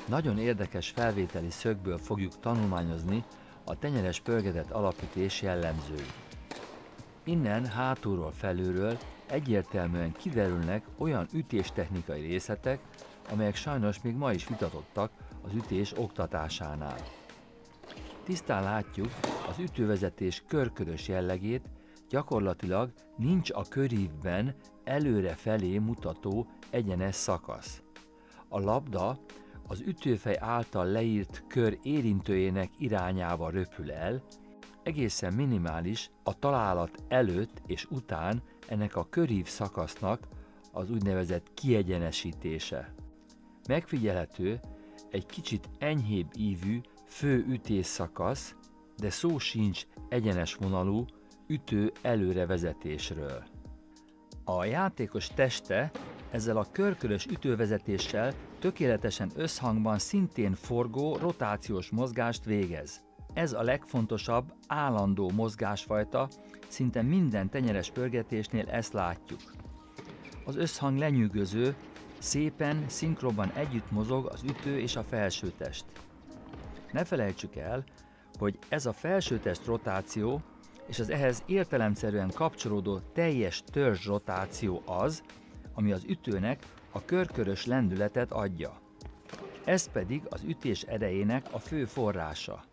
Nagyon érdekes felvételi szögből fogjuk tanulmányozni a tenyeres pörgetett alapütés jellemzőit. Innen hátulról felülről egyértelműen kiderülnek olyan ütéstechnikai részletek, amelyek sajnos még ma is vitatottak az ütés oktatásánál. Tisztán látjuk az ütővezetés körkörös jellegét, gyakorlatilag nincs a körívben előre felé mutató egyenes szakasz. A labda az ütőfej által leírt kör érintőjének irányába röpül el, egészen minimális a találat előtt és után ennek a körív szakasznak az úgynevezett kiegyenesítése. Megfigyelhető egy kicsit enyhébb ívű fő ütésszakasz, de szó sincs egyenes vonalú ütő előrevezetésről. A játékos teste ezzel a körkörös ütővezetéssel tökéletesen összhangban szintén forgó rotációs mozgást végez. Ez a legfontosabb állandó mozgásfajta, szinte minden tenyeres pörgetésnél ezt látjuk. Az összhang lenyűgöző, szépen, szinkronban együtt mozog az ütő és a felsőtest. Ne felejtsük el, hogy ez a felsőtest rotáció és az ehhez értelemszerűen kapcsolódó teljes törzs rotáció az, ami az ütőnek a körkörös lendületet adja. Ez pedig az ütés erejének a fő forrása.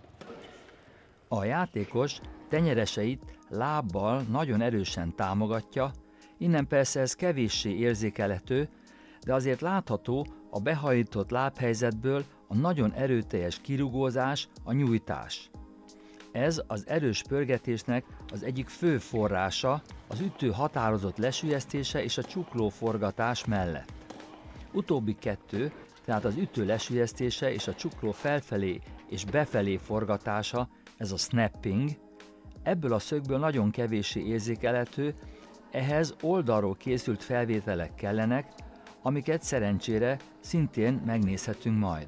A játékos tenyereseit lábbal nagyon erősen támogatja, innen persze ez kevéssé érzékelhető, de azért látható a behajított lábhelyzetből a nagyon erőteljes kirugózás, a nyújtás. Ez az erős pörgetésnek az egyik fő forrása, az ütő határozott lesüllyesztése és a csuklóforgatás mellett. Utóbbi kettő, tehát az ütő lesüllyesztése és a csukló felfelé és befelé forgatása, ez a snapping, ebből a szögből nagyon kevéssé érzékelhető, ehhez oldalról készült felvételek kellenek, amiket szerencsére szintén megnézhetünk majd.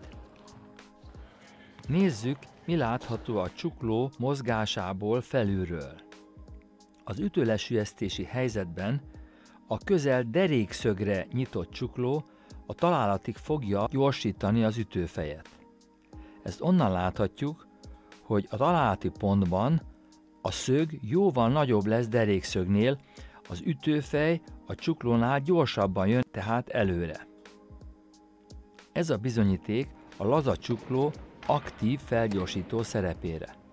Nézzük, mi látható a csukló mozgásából felülről. Az ütőlesüllyesztési helyzetben a közel derékszögre nyitott csukló a találatig fogja gyorsítani az ütőfejet. Ezt onnan láthatjuk, hogy a találati pontban a szög jóval nagyobb lesz derékszögnél, az ütőfej a csuklónál gyorsabban jön tehát előre. Ez a bizonyíték a laza csukló aktív felgyorsító szerepére.